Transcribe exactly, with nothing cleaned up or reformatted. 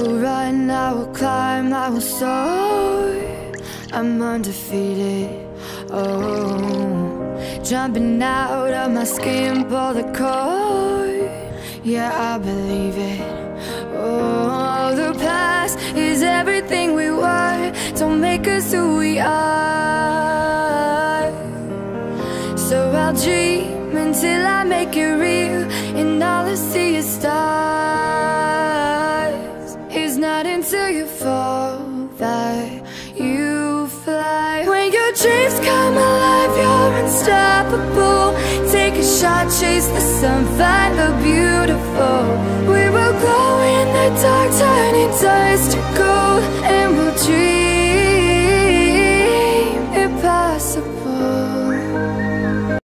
will run, I will climb, I will soar. I'm undefeated, oh. Jumping out of my skin, pull the cord. Yeah, I believe it. Oh, the past is everything we were. Don't make us who we are. So I'll dream until I make it real, and all I see is stars. It's not until you fall that you fly. When your dreams come alive, you're unstoppable. Take a shot, chase the sun, find the beautiful. We will glow in the dark, turning dust to gold, and we'll dream